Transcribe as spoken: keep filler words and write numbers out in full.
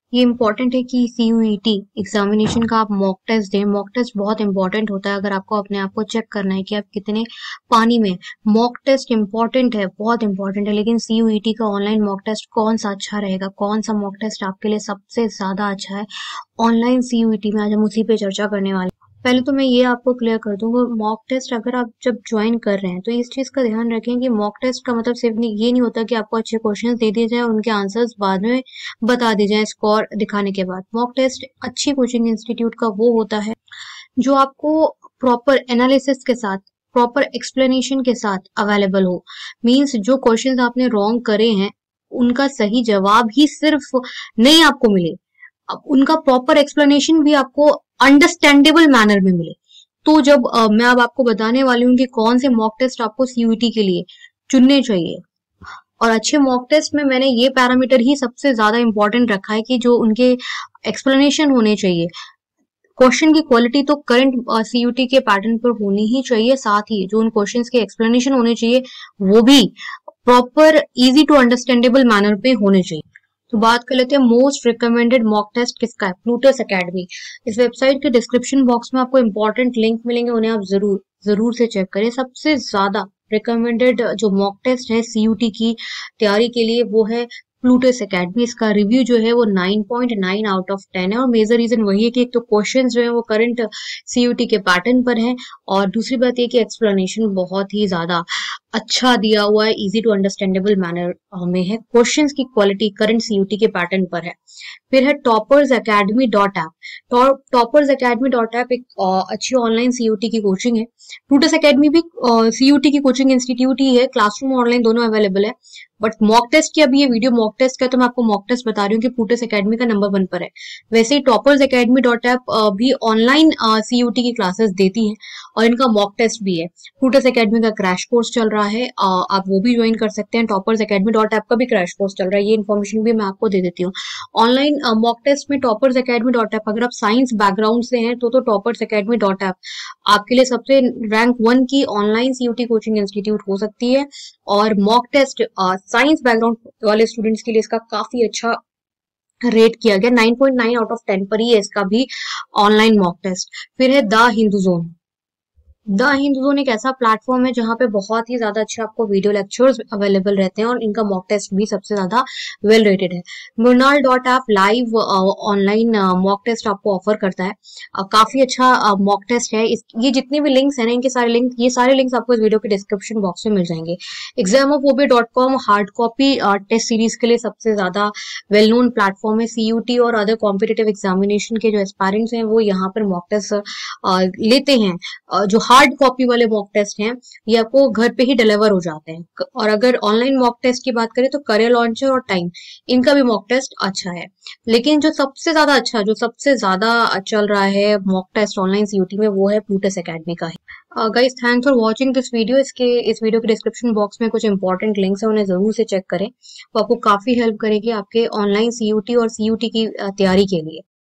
ये इम्पोर्टेंट है कि सीयूईटी एग्जामिनेशन का आप मॉक टेस्ट दें। मॉक टेस्ट बहुत इंपॉर्टेंट होता है अगर आपको अपने आप को चेक करना है कि आप कितने पानी में। मॉक टेस्ट इंपॉर्टेंट है, बहुत इंपॉर्टेंट है, लेकिन सीयूईटी का ऑनलाइन मॉक टेस्ट कौन सा अच्छा रहेगा, कौन सा मॉक टेस्ट आपके लिए सबसे ज्यादा अच्छा है ऑनलाइन सीयूईटी में, आज हम उसी पे चर्चा करने वाले हैं। पहले तो मैं ये आपको क्लियर कर दूंगा, मॉक टेस्ट अगर आप जब ज्वाइन कर रहे हैं तो इस चीज का ध्यान रखें कि मॉक टेस्ट का मतलब सिर्फ नहीं, ये नहीं होता कि आपको अच्छे क्वेश्चंस दे दिए जाए और उनके आंसर्स बाद में बता दिए जाए स्कोर दिखाने के बाद। मॉक टेस्ट अच्छी कोचिंग इंस्टीट्यूट का वो होता है जो आपको प्रॉपर एनालिसिस के साथ, प्रॉपर एक्सप्लेनेशन के साथ अवेलेबल हो। मींस जो क्वेश्चंस आपने रॉन्ग करे हैं उनका सही जवाब ही सिर्फ नहीं आपको मिले, अब उनका प्रॉपर एक्सप्लेनेशन भी आपको अंडरस्टैंडेबल मैनर में मिले। तो जब अ, मैं अब आपको बताने वाली हूँ कि कौन से मॉक टेस्ट आपको सीयूईटी के लिए चुनने चाहिए। और अच्छे मॉक टेस्ट में मैंने ये पैरामीटर ही सबसे ज्यादा इंपॉर्टेंट रखा है कि जो उनके एक्सप्लेनेशन होने चाहिए। क्वेश्चन की क्वालिटी तो करंट सीयूटी के पैटर्न पर होनी ही चाहिए, साथ ही जो उन क्वेश्चंस के एक्सप्लेनेशन होने चाहिए वो भी proper easy to understandable manner पे होने चाहिए। तो बात कर लेते हैं मोस्ट रिकमेंडेड मॉक टेस्ट किसका है। Plutus Academy. इस वेबसाइट के डिस्क्रिप्शन बॉक्स में आपको इंपॉर्टेंट लिंक मिलेंगे, उन्हें आप जरूर जरूर से चेक करें। सबसे ज्यादा रिकमेंडेड जो मॉक टेस्ट है सीयूटी की तैयारी के लिए वो है प्लूटस एकेडमी। इसका रिव्यू जो है वो nine point nine out of ten है और मेजर रीजन वही है कि एक तो क्वेश्चंस जो है वो करंट सीयूटी के पैटर्न पर हैं और दूसरी बात ये कि एक्सप्लेनेशन बहुत ही ज्यादा अच्छा दिया हुआ है, इजी टू अंडरस्टैंडेबल मैनर में है। क्वेश्चंस की क्वालिटी करंट सीयूटी के पैटर्न पर है। फिर है Toppers Academy dot app. Toppers Academy dot app एक अ, अच्छी ऑनलाइन सीयूटी की कोचिंग है। प्लूटस एकेडमी भी सीयूटी की कोचिंग इंस्टीट्यूट ही है, क्लासरूम ऑनलाइन दोनों अवेलेबल है। बट मॉक टेस्ट की, अभी ये वीडियो मॉक टेस्ट का, तो मैं आपको मॉक टेस्ट बता रही हूँ कि प्लूटस एकेडमी का नंबर वन पर है। वैसे ही टॉपर्स एकेडमी डॉट ऐप भी ऑनलाइन सीयूटी की क्लासेस देती है और इनका मॉक टेस्ट भी है। प्लूटस एकेडमी का क्रैश कोर्स चल रहा है, अ, आप वो भी ज्वाइन कर सकते हैं। टॉपर्स एकेडमी डॉट ऐप का भी क्रैश कोर्स चल रहा है, ये इन्फॉर्मेशन भी मैं आपको दे देती हूँ। ऑनलाइन मॉक टेस्ट में टॉपर्स एकेडमी डॉट ऐप, अगर आप साइंस बैकग्राउंड से हैं तो तो टॉपर्स एकेडमी डॉट ऐप आपके लिए सबसे रैंक वन की ऑनलाइन सीयूटी कोचिंग इंस्टीट्यूट हो सकती है। और मॉक टेस्ट साइंस बैकग्राउंड वाले स्टूडेंट्स के लिए इसका काफी अच्छा रेट किया गया, nine point nine out of ten पर ही है इसका भी ऑनलाइन मॉक टेस्ट। फिर है the Hindu zone. The Hindu zone एक ऐसा प्लेटफॉर्म है जहां पे बहुत ही ज्यादा अच्छे आपको वीडियो लेक्चर्स अवेलेबल रहते हैं और इनका मॉक टेस्ट भी सबसे ज्यादा वेल रेटेड है। Mrinal dot app live online mock test आपको ऑफर करता है, अ, काफी अच्छा मॉक टेस्ट है। इस, ये जितने भी लिंक्स हैं ना, इनके सारे लिंक, ये सारे लिंक्स आपको इस वीडियो के डिस्क्रिप्शन बॉक्स में मिल जाएंगे। Examophobia dot com hard copy test series के लिए सबसे ज्यादा वेल नोन प्लेटफॉर्म है। सीयूटी और अदर कॉम्पिटेटिव एग्जामिनेशन के जो एस्पायरेंट्स हैं वो यहाँ पर मॉक टेस्ट लेते हैं। अ, जो हार्ड कॉपी वाले मॉक टेस्ट हैं ये आपको घर पे ही डिलीवर हो जाते हैं। क- और अगर ऑनलाइन मॉक टेस्ट की बात करें तो करियर लॉन्चर और टाइम, इनका भी मॉक टेस्ट अच्छा है। लेकिन जो सबसे ज्यादा अच्छा, जो सबसे ज्यादा चल रहा है मॉक टेस्ट ऑनलाइन सीयूटी में, वो है प्लूटस एकेडमी का है। Guys, thanks for watching this video. इसके इस वीडियो के डिस्क्रिप्शन बॉक्स में कुछ इंपॉर्टेंट लिंक्स है, उन्हें जरूर से चेक करें। वो आपको काफी हेल्प करेगी आपके ऑनलाइन सीयूटी और सीयूटी की अ, तैयारी के लिए।